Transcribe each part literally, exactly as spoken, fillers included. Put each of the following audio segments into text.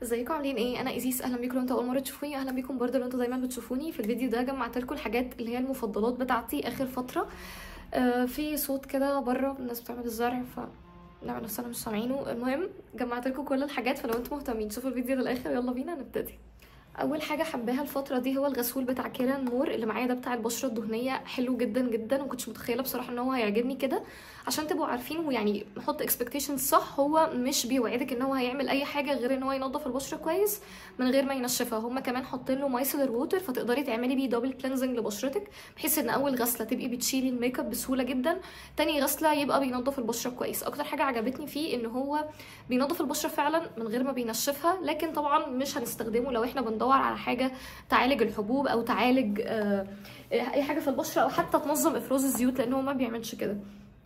ازيكم عاملين ايه؟ انا ايزيس. اهلا بيكم لو انتوا اول مره تشوفوني، اهلا بيكم برضه لو انتوا دايما بتشوفوني. في الفيديو ده جمعت لكم الحاجات اللي هي المفضلات بتاعتي اخر فتره. آه في صوت كده بره الناس بتعمل الزرع ف نعمل نفسنا مش سامعينه. المهم جمعت لكم كل الحاجات، فلو انتوا مهتمين شوفوا الفيديو للاخر. يلا بينا نبتدي. اول حاجه حباها الفتره دي هو الغسول بتاع كيران مور اللي معايا ده، بتاع البشره الدهنيه. حلو جدا جدا، ومكنتش متخيله بصراحه ان هو هيعجبني كده. عشان تبقوا عارفين ويعني نحط اكسبكتيشنز صح، هو مش بيوعدك ان هو هيعمل اي حاجه غير ان هو ينظف البشره كويس من غير ما ينشفها. هما كمان حاطين له مايسلر ووتر، فتقدري تعملي بيه دبل كلينزنج لبشرتك، بحيث ان اول غسله تبقي بتشيلي الميك اب بسهوله جدا، تاني غسله يبقى بينظف البشره كويس. اكتر حاجه عجبتني فيه ان هو بينظف البشره فعلا من غير ما بينشفها، لكن طبعا مش هنستخدمه لو احنا بندور على حاجه تعالج الحبوب او تعالج آه اي حاجه في البشره، او حتى تنظم افراز الزيوت، لان هو ما بيعملش كده.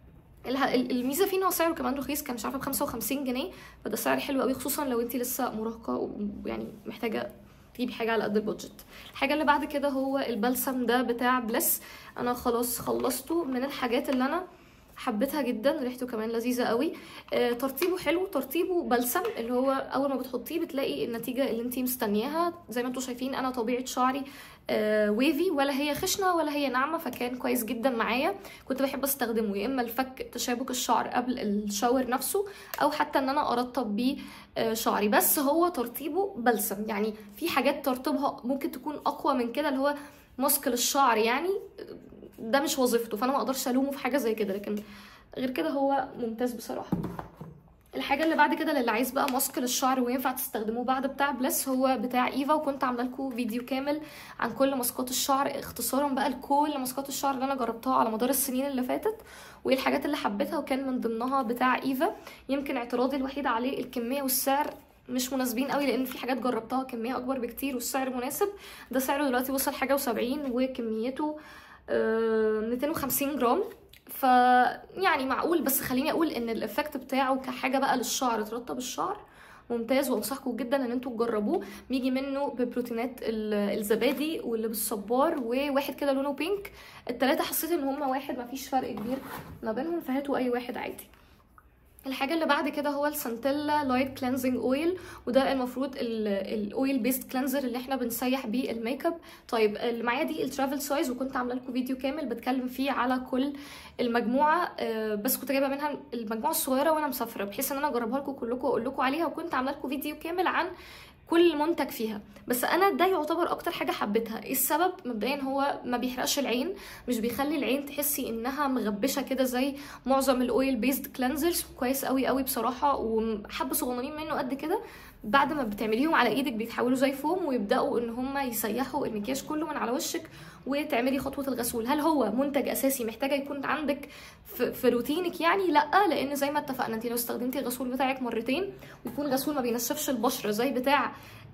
الميزه فيه ان هو سعره كمان رخيص، كان مش عارفه ب خمسة وخمسين جنيه، فده سعر حلو قوي، خصوصا لو انت لسه مراهقه ويعني محتاجه تجيبي حاجه على قد البادجت. الحاجه اللي بعد كده هو البلسم ده بتاع بلس. انا خلاص خلصته، من الحاجات اللي انا حبيتها جدا، ريحته كمان لذيذه قوي. آه، ترطيبه حلو، ترطيبه بلسم، اللي هو اول ما بتحطيه بتلاقي النتيجه اللي انتي مستنياها. زي ما انتم شايفين انا طبيعه شعري آه ويفي، ولا هي خشنه ولا هي ناعمه، فكان كويس جدا معايا. كنت بحب استخدمه يا اما لفك تشابك الشعر قبل الشاور نفسه، او حتى ان انا ارطب بيه آه شعري. بس هو ترطيبه بلسم، يعني في حاجات ترطيبها ممكن تكون اقوى من كده، اللي هو ماسك للشعر يعني، ده مش وظيفته، فانا ما اقدرش الومه في حاجه زي كده، لكن غير كده هو ممتاز بصراحه. الحاجه اللي بعد كده للي عايز بقى ماسك للشعر وينفع تستخدموه بعد بتاع بلس، هو بتاع ايفا، وكنت عامله لكم فيديو كامل عن كل ماسكات الشعر اختصارا بقى لكل ماسكات الشعر اللي انا جربتها على مدار السنين اللي فاتت، وايه الحاجات اللي حبيتها، وكان من ضمنها بتاع ايفا. يمكن اعتراضي الوحيد عليه الكميه والسعر مش مناسبين قوي، لان في حاجات جربتها كميه اكبر بكتير والسعر مناسب. ده سعره دلوقتي وصل حاجه وسبعين، وكميته مئتين وخمسين جرام، ف يعني معقول. بس خليني اقول ان الافكت بتاعه كحاجه بقى للشعر ترطب الشعر ممتاز، وانصحكم جدا ان انتوا تجربوه. بيجي منه ببروتينات الزبادي واللي بالصبار، وواحد كده لونه بينك. التلاته حسيت ان هما واحد، مفيش فرق كبير ما بينهم، فهاتوا اي واحد عادي. الحاجه اللي بعد كده هو السانتيلا لايت كلينزنج اويل، وده المفروض الاويل بيست كلينزر اللي احنا بنسيح بيه الميك اب. طيب اللي معايا دي الترافل سايز، وكنت عامله لكم فيديو كامل بتكلم فيه على كل المجموعه، بس كنت جايبه منها المجموعه الصغيره وانا مسافره، بحيث ان انا اجربها لكم كلكم واقول لكم عليها، وكنت عامله لكم فيديو كامل عن كل منتج فيها. بس انا ده يعتبر اكتر حاجه حبيتها. ايه السبب؟ مبدئيا هو ما بيحرقش العين، مش بيخلي العين تحسي انها مغبشه كده زي معظم الاويل بيست كلينزرز. كويس قوي قوي بصراحه، وحبه صغننين منه قد كده، بعد ما بتعمليهم على ايدك بيتحولوا زي فوم، ويبداوا ان هم يسيحوا المكياج كله من على وشك، وتعملي خطوه الغسول. هل هو منتج اساسي محتاجه يكون عندك في, في روتينك؟ يعني لا، لان زي ما اتفقنا انت لو استخدمتي الغسول بتاعك مرتين، ويكون غسول ما بينشفش البشره زي بتاع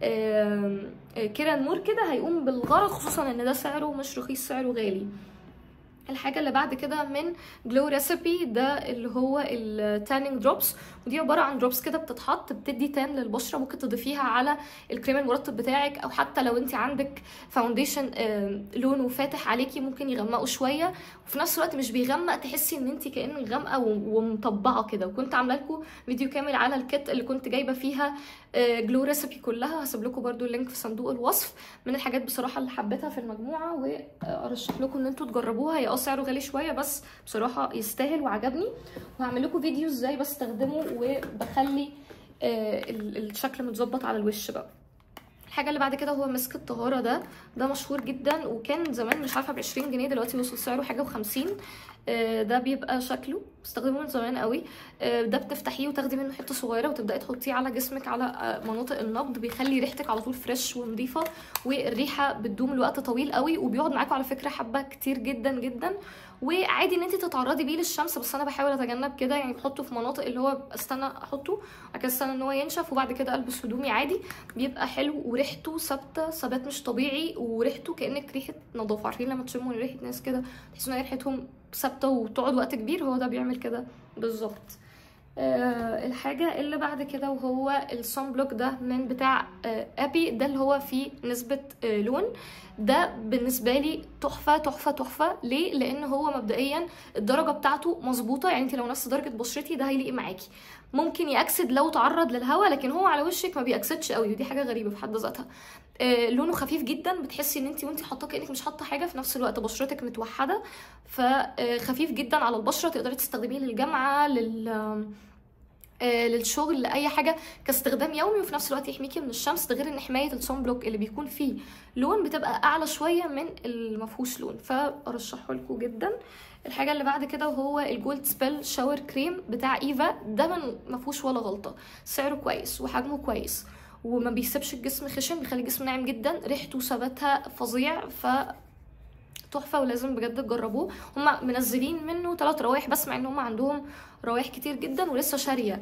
كيران مور كده، هيقوم بالغرض، خصوصا ان ده سعره مش رخيص، سعره غالي. الحاجه اللي بعد كده من جلو ريسيبي، ده اللي هو التانينج دروبس، ودي عباره عن دروبس كده بتتحط بتدي تان للبشره، ممكن تضيفيها على الكريم المرطب بتاعك، او حتى لو انت عندك فاونديشن لونه فاتح عليكي ممكن يغمقه شويه، وفي نفس الوقت مش بيغمق، تحسي ان انت كأنك غامقه ومطبعه كده. وكنت عامله لكم فيديو كامل على الكيت اللي كنت جايبه فيها جلو ريسيبي كلها، هسيب لكم برده اللينك في صندوق الوصف. من الحاجات بصراحه اللي حبيتها في المجموعه، وارشح لكم ان انتوا تجربوها. هي اه سعره غالي شويه، بس بصراحه يستاهل وعجبني، وهعمل لكم فيديو ازاي بستخدمه وبخلي آه الشكل متظبط على الوش بقى. الحاجه اللي بعد كده هو مسك الطهاره، ده ده مشهور جدا، وكان زمان مش عارفه ب عشرين جنيه، دلوقتي وصل سعره حاجه وخمسين. آه ده بيبقى شكله بستخدمه من زمان قوي. آه ده بتفتحيه وتاخدي منه حته صغيره وتبداي تحطيه على جسمك، على آه مناطق النبض، بيخلي ريحتك على طول فريش ونظيفه، والريحه بتدوم لوقت طويل قوي، وبيقعد معاكم على فكره حبه كتير جدا جدا. وعادي ان انت تتعرضي بيه للشمس، بس انا بحاول اتجنب كده، يعني بحطه في مناطق اللي هو استنى احطه، بعد كده استنى ان هو ينشف، وبعد كده البس هدومي عادي. بيبقى حلو، وريحته ثابته ثبات مش طبيعي، وريحته كانك ريحه نظافه. عارفين لما تشموا ريحه ناس كده تحسوا ان ريحتهم ثابته وتقعد وقت كبير؟ هو ده بيعمل كده بالظبط. أه الحاجه اللي بعد كده وهو الصن بلوك، ده من بتاع أه ابي، ده اللي هو فيه نسبه أه لون. ده بالنسبه لي تحفه تحفه تحفه. ليه؟ لان هو مبدئيا الدرجه بتاعته مظبوطه، يعني انت لو نفس درجه بشرتي ده هيليق معاكي. ممكن يأكسد لو تعرض للهواء، لكن هو على وشك ما بيأكسدش قوي، ودي حاجه غريبه في حد ذاتها. آه لونه خفيف جدا، بتحسي ان انت وانت حاطاه كانك مش حاطه حاجه، في نفس الوقت بشرتك متوحده، فخفيف جدا على البشره، تقدري تستخدميه للجامعه، لل آه للشغل، لاي حاجه كاستخدام يومي، وفي نفس الوقت يحميكي من الشمس. ده غير ان حمايه الصن بلوك اللي بيكون فيه لون بتبقى اعلى شويه من المفهوش لون، فارشحه لكم جدا. الحاجه اللي بعد كده وهو الجولد سبيل شاور كريم بتاع ايفا، ده من مفهوش ولا غلطه، سعره كويس وحجمه كويس وما بيسيبش الجسم خشن، بيخلي الجسم ناعم جدا، ريحته ثباتها فظيع، ف تحفه ولازم بجد تجربوه. هما منزلين منه ثلاث روايح بس، مع ان هما عندهم روايح كتير جدا، ولسه شاريه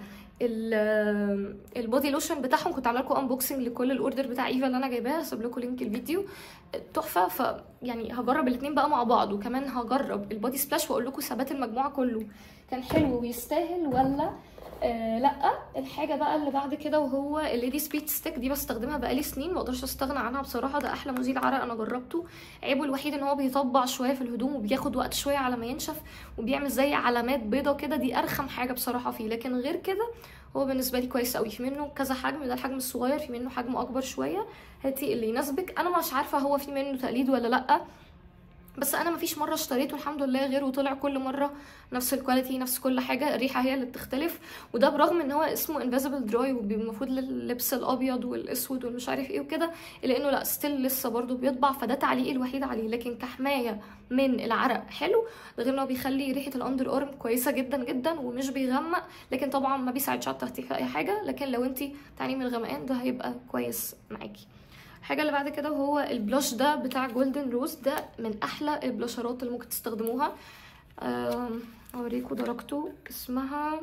البودي لوشن بتاعهم، كنت عامله لكم انبوكسنج لكل الاوردر بتاع ايفا اللي انا جايباها، هسيب لكم لينك الفيديو، تحفه. ف يعني هجرب الاثنين بقى مع بعض، وكمان هجرب البودي سبلاش واقول لكم ثبات المجموعه كله كان حلو ويستاهل ولا آه لا. الحاجه بقى اللي بعد كده وهو الليدي سبيد ستيك، دي بستخدمها بقالي سنين، ما اقدرش استغنى عنها بصراحه، ده احلى مزيل عرق انا جربته. عيبه الوحيد ان هو بيطبع شويه في الهدوم، وبياخد وقت شويه على ما ينشف، وبيعمل زي علامات بيضه كده، دي ارخم حاجه بصراحه فيه، لكن غير كده هو بالنسبه لي كويس قوي. في منه كذا حجم، ده الحجم الصغير، في منه حجم اكبر شويه، هاتي اللي يناسبك. انا مش عارفه هو في منه تقليد ولا لا، بس انا مفيش مره اشتريته الحمد لله غير وطلع كل مره نفس الكواليتي نفس كل حاجه، الريحه هي اللي بتختلف، وده برغم ان هو اسمه انفيزبل دراي ومفروض لللبس الابيض والاسود والمش عارف ايه وكده، الا انه لا ستيل لسه برضو بيطبع، فده تعليقي الوحيد عليه. لكن كحمايه من العرق حلو، ده غير انه بيخلي ريحه الاندر ارم كويسه جدا جدا ومش بيغمق، لكن طبعا ما بيساعدش على التفتيح في اي حاجه، لكن لو انت تعاني من الغمقان ده هيبقى كويس معاكي. الحاجه اللي بعد كده وهو البلاش ده بتاع جولدن روز، ده من احلى البلاشرات اللي ممكن تستخدموها. اوريكم درجته، اسمها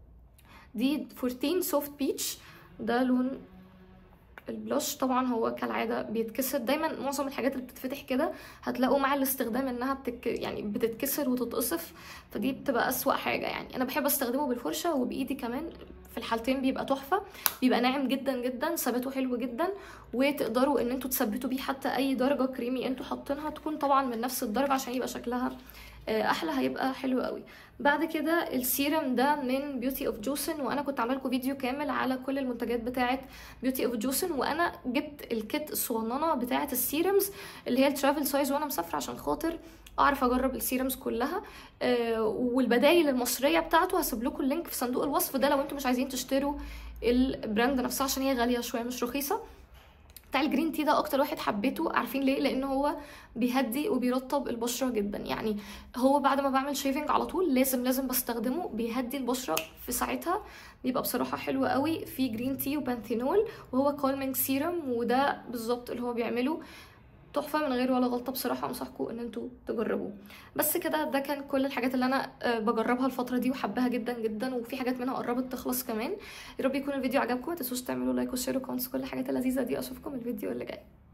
دي أربعتاشر سوفت بيتش، ده لون البلاش. طبعا هو كالعاده بيتكسر دايما، معظم الحاجات اللي بتتفتح كده هتلاقوا مع الاستخدام انها بتك... يعني بتتكسر وتتقصف، فدي بتبقى اسوأ حاجه. يعني انا بحب استخدمه بالفرشه وبايدي كمان، في الحالتين بيبقى تحفه، بيبقى ناعم جدا جدا، ثباته حلو جدا، وتقدروا ان انتوا تثبتوا بيه حتى اي درجه كريمي انتوا حاطينها تكون طبعا من نفس الدرجه عشان يبقى شكلها احلى، هيبقى حلو قوي. بعد كده السيرم ده من بيوتي اوف جوسن، وانا كنت عامله لكم فيديو كامل على كل المنتجات بتاعه بيوتي اوف جوسن، وانا جبت الكيت الصغننه بتاعه السيرمز اللي هي الترافل سايز وانا مسافره عشان خاطر اعرف اجرب السيرمز كلها. آه والبدايل المصريه بتاعته هسيب لكم اللينك في صندوق الوصف، ده لو انتم مش عايزين تشتروا البراند نفسها عشان هي غاليه شويه مش رخيصه. بتاع الجرين تي ده اكتر واحد حبيته، عارفين ليه؟ لان هو بيهدي وبيرطب البشره جدا، يعني هو بعد ما بعمل شيفنج على طول لازم لازم بستخدمه، بيهدي البشره في ساعتها، بيبقى بصراحه حلو قوي. في جرين تي وبانثينول، وهو كولمينج سيرم، وده بالظبط اللي هو بيعمله، تحفه من غير ولا غلطه بصراحه، انصحكم ان انتوا تجربوه. بس كده ده كان كل الحاجات اللي انا بجربها الفتره دي وحباها جدا جدا، وفي حاجات منها قربت تخلص كمان. يا رب يكون الفيديو عجبكم، ما تنسوش تعملوا لايك وشير وكومنتس كل الحاجات اللذيذه دي. اشوفكم الفيديو اللي جاي.